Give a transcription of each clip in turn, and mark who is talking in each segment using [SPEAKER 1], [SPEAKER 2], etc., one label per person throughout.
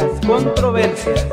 [SPEAKER 1] las controversias.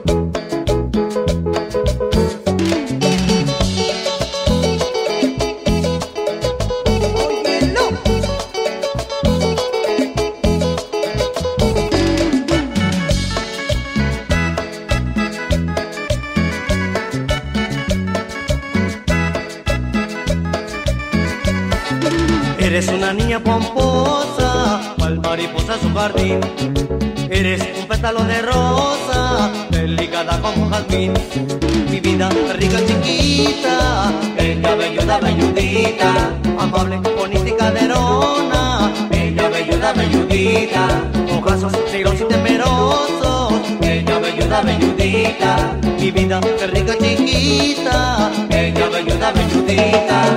[SPEAKER 2] Eres una niña pomposa, cual mariposa su jardín. Eres un pétalo de rosa, delicada como un jazmín. Mi vida rica y chiquita, bella, velluda, velludita, amable, bonita y caderona, bella, velluda, velludita, ojazos negros y temerosos, bella, velluda, velludita. Mi vida rica y chiquita, bella, velluda, velludita.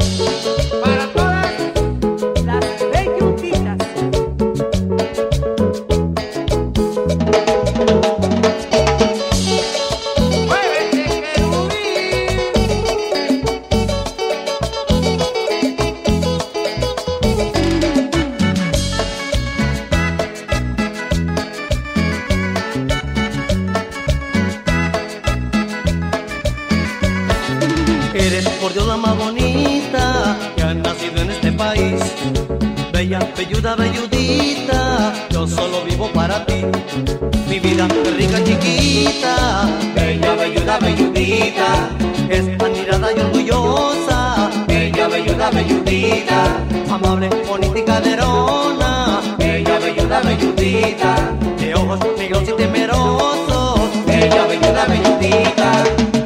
[SPEAKER 2] Eres por Dios la más bonita que ha nacido en este país. Bella, velluda, velludita, yo solo vivo para ti. Mi vida rica y chiquita, bella, velluda, velludita, es admirada y orgullosa. Bella, velluda, velludita, amable, bonita y caderona. Bella, velluda, velludita, de ojos negros y temerosos. Bella, velluda, velludita.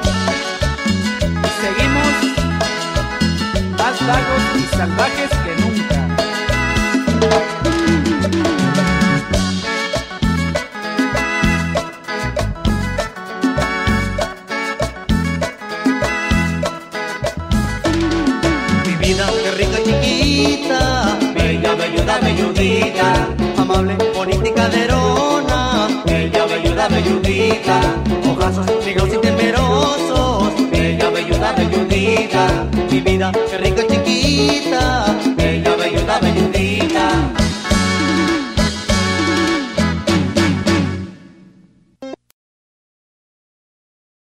[SPEAKER 1] Más largos y salvajes que nunca.
[SPEAKER 2] Mi vida es rica y chiquita, bella, velluda, velludita, amable, bonita y caderona. Bella, velluda, velludita, ojazos negros y temerosos. Bella, velluda, velludita, mi vida es rica y chiquita, bella, velluda, velludita.